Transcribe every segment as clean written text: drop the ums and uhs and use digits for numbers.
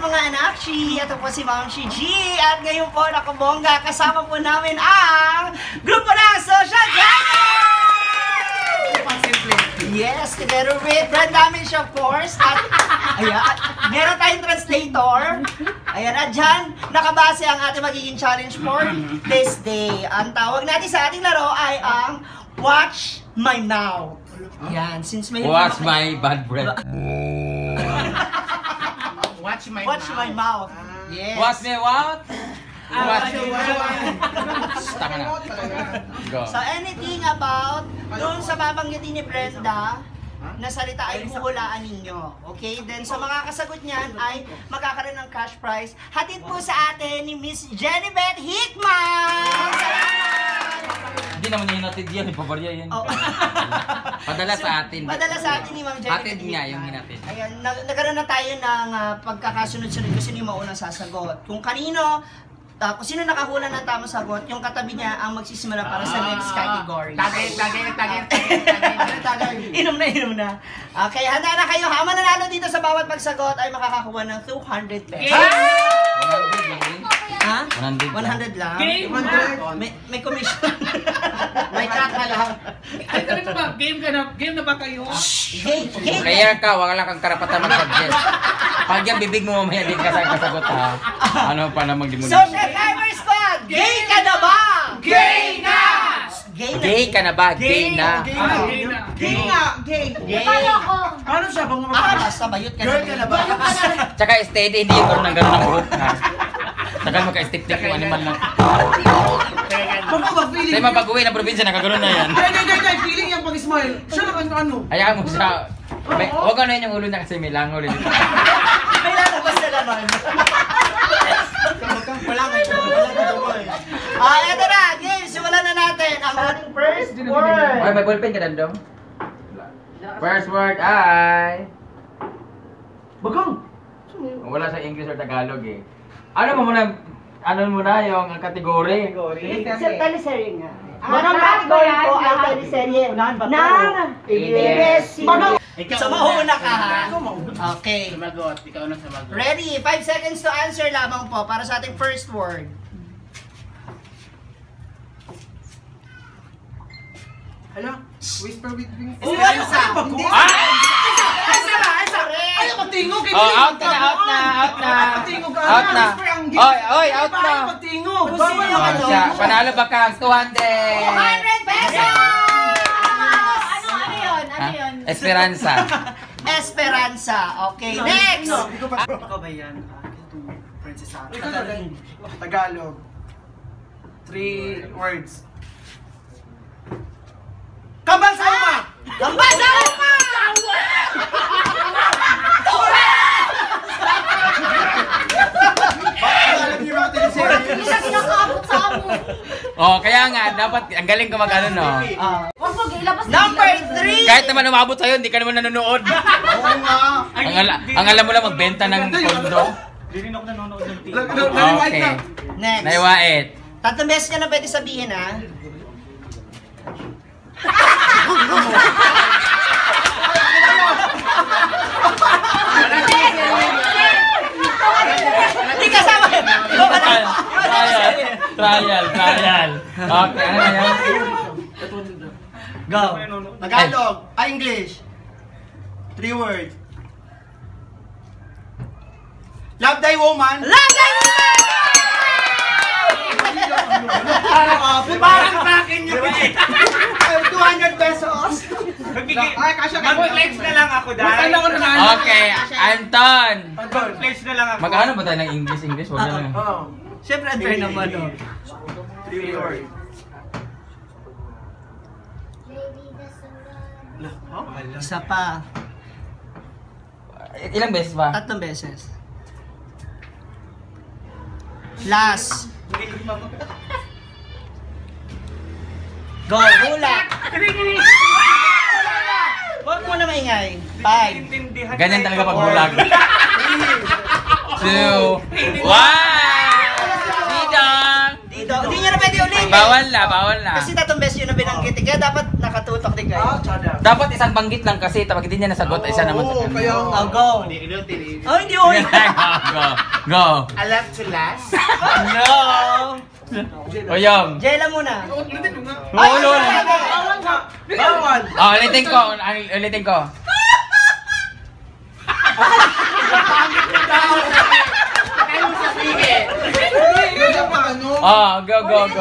mga anakshi! Ito po si Ma'am Shi G. At ngayon po, nakabongga, kasama po namin ang grupo ng Social Gamer! Yes, together with Brand Damage, of course. At ayan, meron tayong translator. Ayan, at dyan, nakabase ang ating magiging challenge for this day. Ang tawag natin sa ating laro ay ang Watch My Mouth. Ayan, since may... Watch my bad breath. Watch my mouth. Yes. Watch me what? Watch me Taka na. Go. So anything about doon sa babanggitin ni Brenda na salita ay huhulaan ninyo. Okay? Then sa mga kasagot niyan ay magkakaroon ng cash prize. Hatid po sa atin ni Miss Jennifer Hickman! Hindi naman yung hinatid yan, ipabarya yan. Oh. Padala sa atin. Padala sa atin ni Ma'am Jennifer. Hatid nga yung hinatid. Ayan, nagkaroon na tayo ng pagkakasunod-sunod kung sino yung maunang sasagot. Kung kanino, kung sino nakahula ng tamang sagot, yung katabi niya ang magsisimula para sa next category. Tagay. Inom na. Okay, handa na kayo. Ang mananalo dito sa bawat pagsagot ay makakakuha ng 200 pesos. Ha? 100 lang? Game! May commission. May crack na lang. Ay, sabi mo ba, game na ba kayo? Game. Kaya ka, wala kang karapatan mag-suggest. Pag yung bibig mo mamaya din ka sa kasagot ha. Ano pa namang di mo na. Social Gamer Squad! Gay ka na ba? Gay na! Gay ka na ba? Gay na. Gay. Paano siya? Kung Basta bayot ka girl ka na ba? Tsaka steady, hindi yung gano'n ng buhok ha. Tagal magka-stip-tip yung animal lang. Baka ba feeling? Sa'yo mapag-uwi ng probinsya, nakagano'n na yan. Kaya, feeling yung pag-smile. Siya lang ano? Hayaan mo siya. Huwag ano yun yung ulo niya kasi may langaw rin. May lalabas na naman. Wala ka Eto na, game. Simulan na natin ang ating first word. Ay, may ballpen ka dandong? First word ay... Bagang! Wala sa English or Tagalog eh. Ano muna yung kategory? Teleserye nga. Ang category ko ay teleserye ng ABS-CBN. So, mauna ka ha? Okay. Sumagot, ikaw na sumagot. Ready? 5 seconds to answer lamang po para sa ating first word. Hala, whisper with wings. Esperanza. Hindi. Ay, magtingog! Oh, out na. Out na. Oy, out na. Magtingog! Panalo ba ka? 200! 200 pesos! Ano yun? Esperanza. Esperanza. Okay, next! Ikaw ba yan? Princess Sarah. Tagalog. 3 words. Kambal sa uma! Kambal sa uma! Isa kinakaabot sa amo. Oh, kaya nga, dapat, ang galing ko mag-ano, no? Wag mo, ilabas na. Number 3! Kahit naman umabot sa'yo, hindi ka naman nanonood. Oo nga! Ang alam mo lang, magbenta ng kondo. Hindi rin ako nanonood ng TV. Okay. Next. Naiwait. 3 beses ka na pwede sabihin, ha? Hindi kasama! Trial. Okay, ano na yan? Go! Tagalog. English. 3 words. Love thy woman. Love thy woman! Parang sa akin yun. 200 pesos. Ay, kasya ka. Mag-flex na lang ako dahil. Okay, Anton. Mag-flex na lang ako. Mag-ano ba tayo ng English? Huwag na lang. Siyempre, unfair naman, no? 3 words. Isa pa. Ilang beses ba? 3 beses. Last. Go, hula! Huwag mo na maingay. 5. Ganyan talaga pag bulag. 2, 1! Didang! Dito, hindi nyo na pwede ulit. Bawal na. Kasi tatong beses yun na binanggit. Kaya dapat nakatutok din kayo. Dapat isang banggit lang kasi tapos hindi niya nasagot, isa naman sa kanya. Oh, go. Oh, hindi oy. Go. I love to last. No. Oyong. Jela muna. Ulo. Bawal. Oh, ulitin ko. Ano sabihin? Oh, go.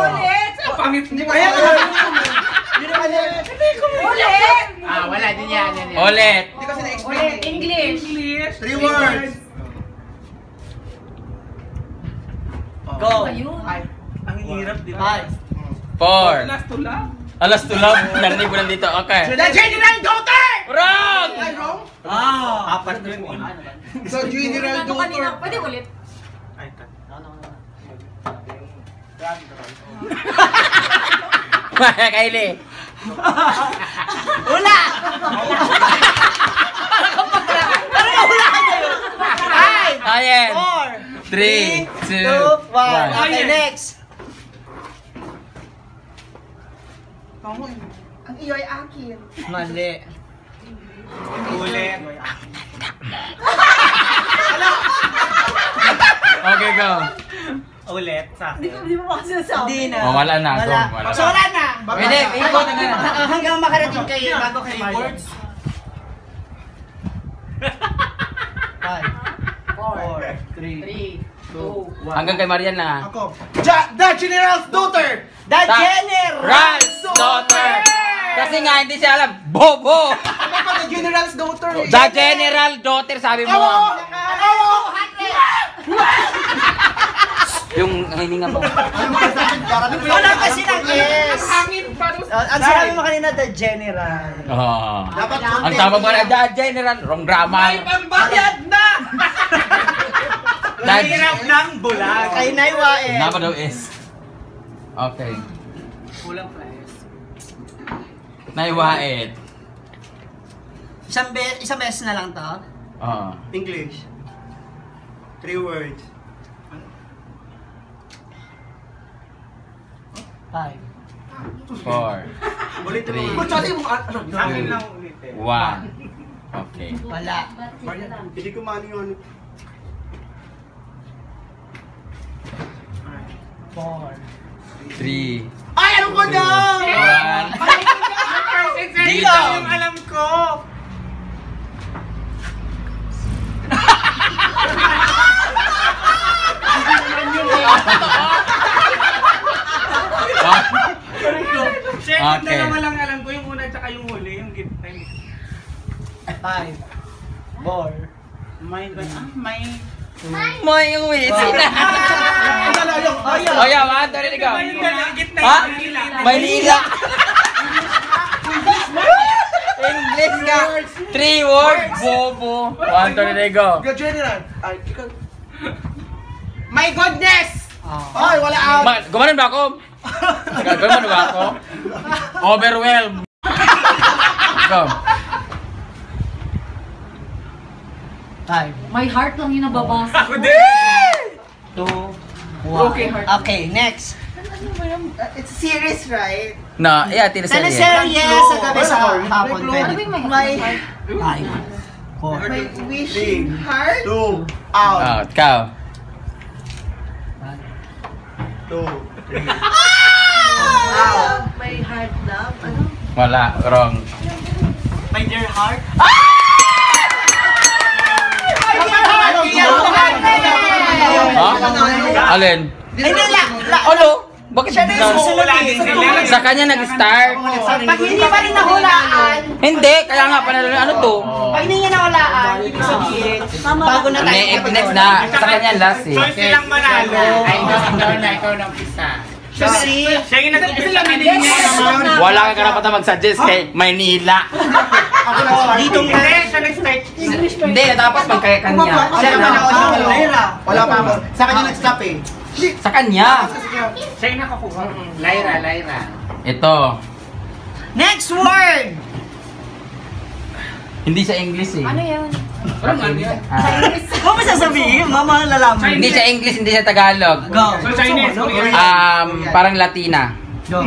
Ulit! Wala din yan. Ulit. Ulit, English. 3 words. Go. Ayun. Ang hirap, di ba? 4. Alas to love. Narinig ko lang dito. Okay. The General Daughter! Wrong! wrong? Apat yun. So, General Ano kanina? Pwede ulit. Ay, cut. Kylie. Ula! Ay! Ayan. 4, 3, 2, 2, 1. Okay, next. Ang iyo ay akin. Mali. Ulit. Okay, go. Ulit sa akin. Hindi mo makasasabi. Hindi na. Oh, wala na. Go, Wala. wala So, na. wala na. Pwede, ikot na. Hanggang makarating kayo bago kayo words. 5, 4, 3, 2, 1. Hanggang kay Marian na. Ako. The General's Daughter! The General! Ral's daughter! Kasi nga, hindi siya alam. Bobo! Ano pa the General's Daughter? The general daughter, sabi mo. Yung hininga mo. Wala kasi ng yes. Ang sinabi mo kanina, the general. Oo. Dapat Ang tawag mo na, the general. Wrong grammar. Pambayad na! The Hirap ng bulag. Kay Naiwa eh. Napa daw is. Okay. Kulang price. Naiwait. Isang beses na lang to. Oo. English. 3 words. 5. 4. Ulit 3. Sa akin lang ulit eh. 1. Okay. Wala. Hindi ko maano yung ano. 4. 3. Ay, alam ko na! 1. Dito yung alam ko. Second Okay. dalawa lang alam ko, yung una tsaka yung huli, yung gitna. 5. 4. May May uwi sila. Oh, yeah, 1, 2, 3, go. yung gitna Ha? yung hila. Maynila. English ka. 3 words. Bobo. 1, 2, 3, go. The General. Ay, ikaw. My goodness! Oh. Ay, wala out. Gumanon ba ako? Gumanon ba ako? Overwhelmed. Go. 5. My heart lang yung nababasa. Ako din! 2. 1. Okay, next. It's serious, right? No, yeah, tinaserye. Teleserye sa gabi sa hapon. Ano Pwede. ba yung may heart? 5. 4. My wishing heart. 2. Out. Oh, ikaw. 2. My heart love? Ano? Wala, wrong. My dear heart. Ha? Alin? Ay, nala. Ano? Bakit Siya na yung na- susunod Wala eh. din sila. Sa kanya nag-start? Pag hindi pa rin nahulaan, Hindi, kaya nga panalo ano to? pag hindi niya nahulaan, ibig sabihin, bago na tayo. Next na, sa kanya last eh. Choice nilang manalo. ikaw na isa. Kasi, Siya yung nag-umpisa niya naman. Wala kang karapatan mag-suggest kay Maynila. dito nga. Hindi, siya nag-start. Hindi, tapos magkaya kanya. Siya na. Wala pa ako. Sa kanya nag-stop eh. Sa kanya. Siya yung nakakuha. Ito. Next word. Hindi sa English eh. Ano yun? Parang ano yan? Ano ba sasabihin? Mama, lalaman. Hindi sa English, hindi sa Tagalog. Go. So Chinese. Parang Latina. Go.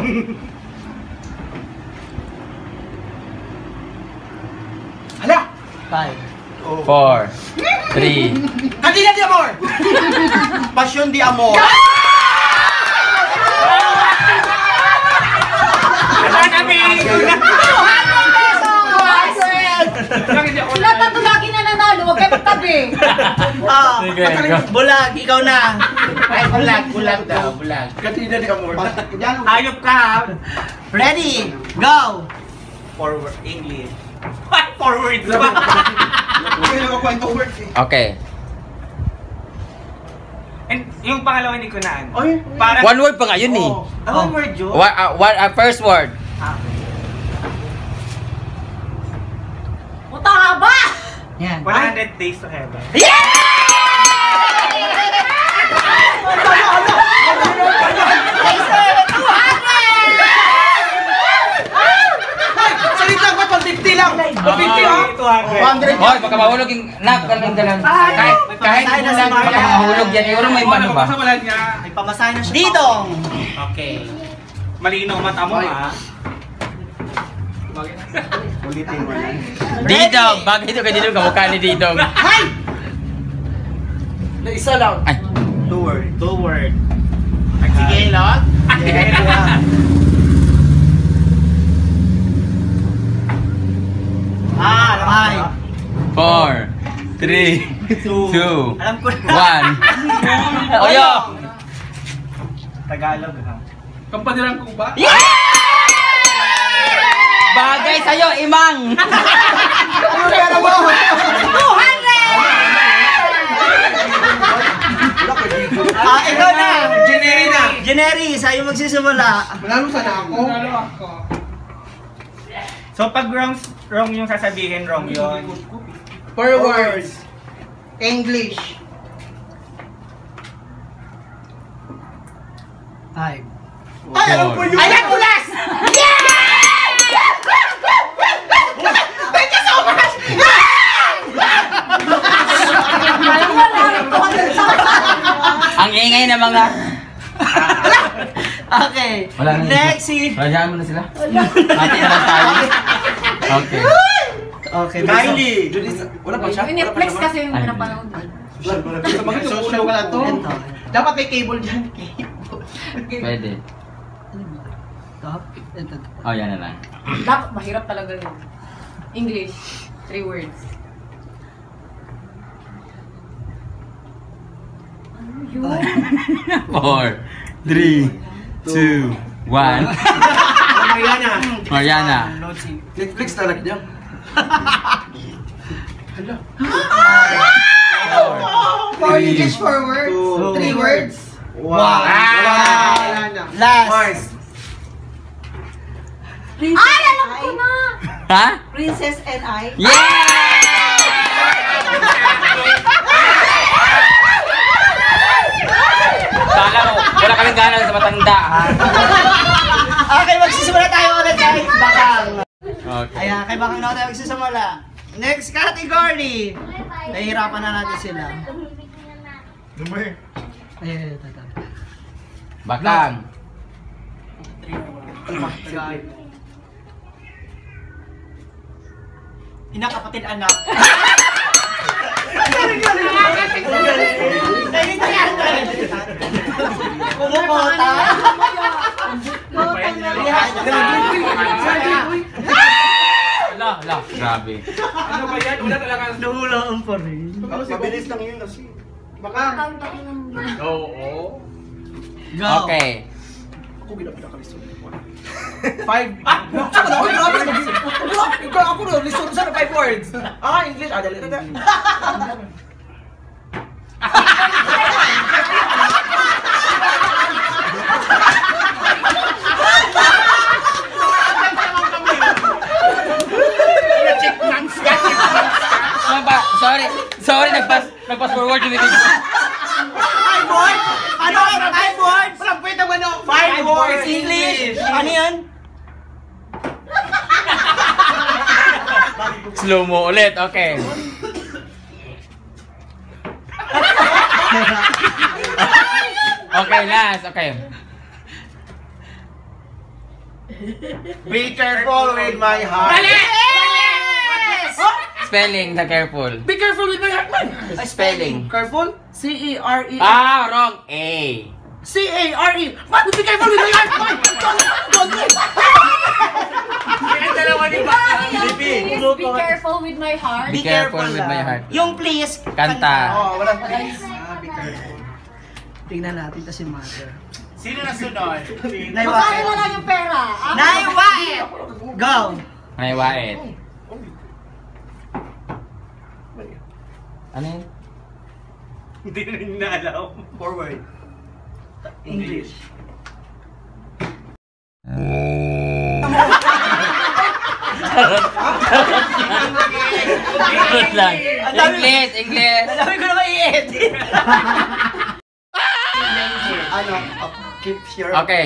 Hala! 5. 4, 3. Cantina di Amor! Passion di Amor! Sila tatlo lagi na nanalo, huwag kayo magtabi. Sige, go. Bulag, ikaw na. Ay, bulag daw, bulag. Cantina di Amor. Hayop ka ha. Ready, go. Forward, English. What? Forward ba? Okay. And yung pangalawa hindi ko na ano. Ay! Parang, One word pa nga yun eh. Anong word yun? First word. Puta ba? Yan. 100 days to heaven. Salita ko, 150 lang! 150 ha? 200. Hoy, baka mahulog yung galang. Kahit mahulog, baka mahulog yan. Yung may mano ba? Kasawalan niya. May pamasahe na siya. Didong. Okay. Malinaw mata mo ha. Ulitin mo yan. Didong! Bakit ito ka Didong? Kamukha ni Didong. Na isa lang. Ay, 2 word. 2 word. Sige, Lot. Ay. 4, 3, 2, 1. Alam ko na. Oyo! Tagalog ha. Kampanilang ko ba? Bagay sa'yo, Imang! Ano kaya mo? 200! Ikaw na. Generi na. Generi, sa'yo magsisimula. Manalo sana ako. So pag wrong yung sasabihin, wrong yun. 4 words. English. 5. Ay, alam ko yun! Ayan, ulas! Alam mo lang, 200 sa Ang ingay na mga... Okay. Wala na Next si... Rajahan mo na sila. Ate na lang tayo. Okay. Okay, Kylie! Wala pa siya? Yung Netflix kasi yung Ay, pinapanood. Bakit social ka na to? Ito. Dapat may cable dyan. Pwede. Ito. Oh, yan na lang. Dapat mahirap talaga yun. English, 3 words. Ano yun? 4, 3, 2, 1. Mariana. Mariana. Netflix talaga dyan. Hala. 4 English, 4 words. 3 words. Wow. Wala na. Last. Mars. Ay, alam ko na! Ha? Princess and I. Yeah! Kala mo, wala kaming gana sa matanda, ha? Okay, magsisimula tayo ulit guys. Bakang. Okay. Ayan, kay Bakang na tayo magsisimula. Next category. Nahihirapan na natin sila. Ayan, ito. Bakang. Ina, kapatid, anak. Kumukota. Ala, grabe. Ano ba yan? Wala talaga. Nahulaan pa rin. Mabilis lang yun kasi. Baka. Oo. Go. Okay. Ako pinakalisod. 5. Ah! Ako na, lisod sa 5 words. Ah, English. Ah, dali. Sorry, nagpass forward yung video. 5 words? Ano? 5 words? Walang pwede mo no. 5 words English? Ano yan? Slow mo ulit, okay. Okay, last, okay. Be careful with my heart. Spelling, the careful. Be careful with my heart, man. Spelling. Careful? C-E-R-E. Ah, wrong. A. C-A-R-E. What? Be careful with my heart, man. Don't do it. Please be careful with my heart. Be careful with my heart. Yung please, Kanta. Oh, walang please. Be careful. Tingnan natin to si Mother. Sino na sunod? Magkano na lang yung pera? Naiwait! Go! May wait. Ano yun? Hindi na rin naalam. Forward. English. Good lang. English, English. Alam ko naman i-edit. Ano? Keep your... Okay.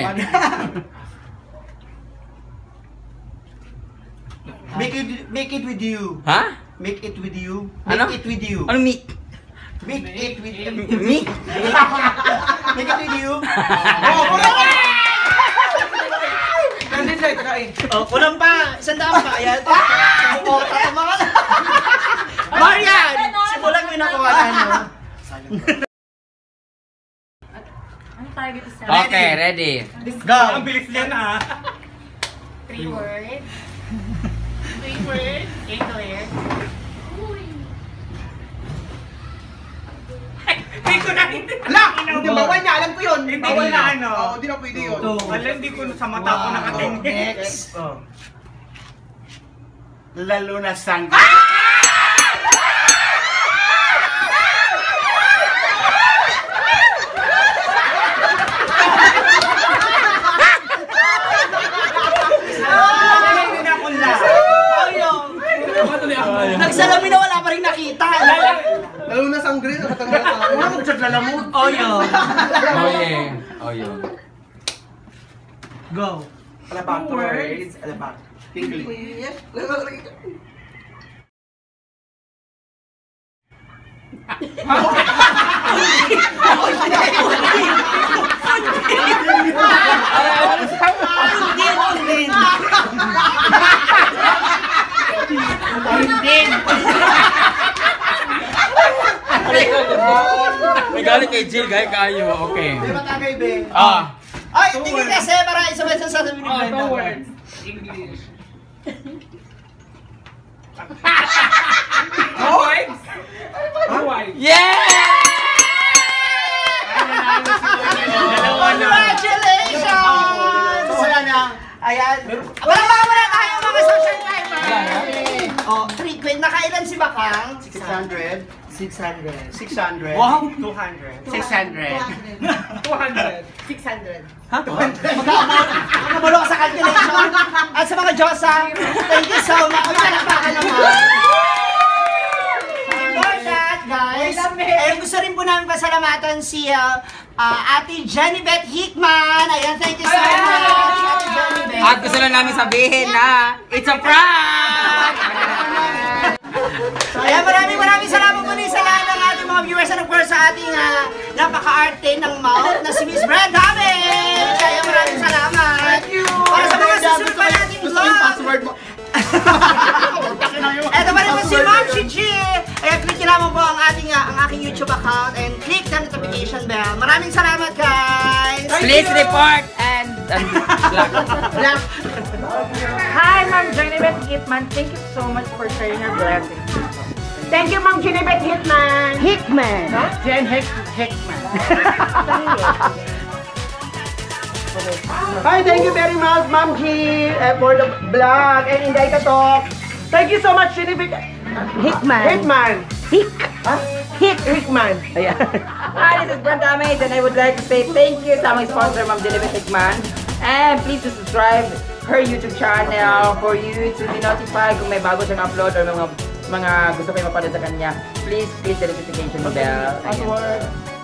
Make it with you. Ha? Make it with you. Ano? Make it with you. Ano meat? Make it with you. Meat? Make it with you. Oh, correct! Translate, try. Oh, kulang pa. Sandaan pa. Ayan. Sumukota ka mga na. Marian! Simulan mo yung nakuha na. Ang target is Okay, ready. Go! Ang bilis niya na. 3 words. 3 words. English. Hindi ko na. Hindi, bawal na. Alam ko yun. Hindi Bawal na ano. Oo, hindi na pwede yun. Alam, hindi ko sa mata ko nakatingin. Next. Lalo na sang. Nagsalamin na wala pa rin nakita. Lalo na sangre sa katangal sa akin. Wala kong lalamog. Oyo. Oye. Oyo. Go. Alabac words. Alabac. English. May galing kay Jill, gaya kayo. Okay. Di ba tagay, be? Ah. Ay, tingin kasi para isa ba sasabihin ni Brenda. English. Yeah! Congratulations! Wala na. Ayan. Wala tayo mga social timer. Wala na? Oh, treatment. Nakailan si Bakang? 600. 600. 600. Wow. 200. 600. 600. Makabulo ka sa calculation. At sa mga Diyosa, thank you so much. Uy, palakpakan naman. For that, guys, gusto rin po namin pasalamatan si Ate Jenny Beth Hickman. Ayan, thank you so much, Ate Jenny Beth. At gusto lang namin sabihin na it's a prank! Kaya maraming salamat muli sa lahat ng ating mga viewers and of course sa ating napaka-arte ng mouth na si Miss Brenda Damage. Kaya maraming salamat. Thank you. Para sa mga susunod pa nating vlog. Gusto yung password mo. Eto pa rin po si Ma'am Chichi. Kaya click nyo naman po ang aking YouTube account and click the notification bell. Maraming salamat guys. Please report and block. Hi, Ma'am Jennifer Hitman. Thank you so much for sharing your blessings. Thank you, Ma'am Jennifer Hitman. Hickman. Huh? Jen Hickman. Hi, thank you very much, Ma'am G, for the vlog and Inday Talk. Thank you so much, Jennifer Hickman. Hitman. Huh? Hickman. Ayan. Hi, this is Brenda Mays and I would like to say thank you sa aming sponsor, Ma'am Jennifer Hickman. And please to subscribe her YouTube channel for you to be notified kung may bago siyang upload or mga gusto kayo mapanood sa kanya. Please the notification bell. Ayan.